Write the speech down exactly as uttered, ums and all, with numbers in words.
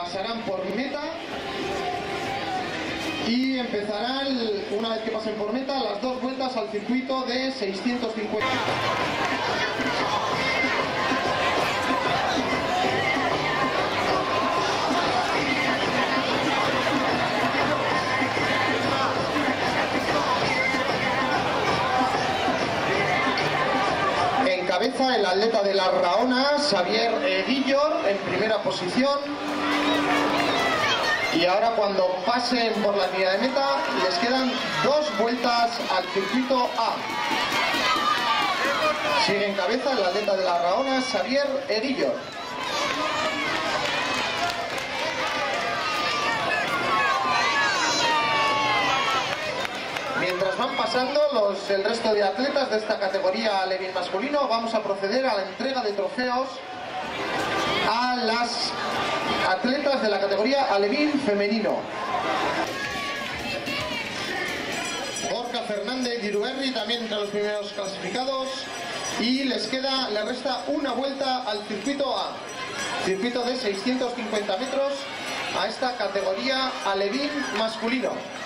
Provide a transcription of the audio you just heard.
pasarán por meta y empezarán, una vez que pasen por meta, las dos vueltas al circuito de seiscientos cincuenta. Encabeza el atleta de las Raonas, Xavier Eguillor, en primera posición. Y ahora, cuando pasen por la línea de meta, les quedan dos vueltas al circuito A. Sigue en cabeza el atleta de las Raonas, Xavier Eguillor. Mientras van pasando los, el resto de atletas de esta categoría alevín masculino, vamos a proceder a la entrega de trofeos a las atletas de la categoría alevín femenino. Gorka Fernández y Iruberri también entre los primeros clasificados, y les queda, les resta una vuelta al circuito A, circuito de seiscientos cincuenta metros, a esta categoría alevín masculino.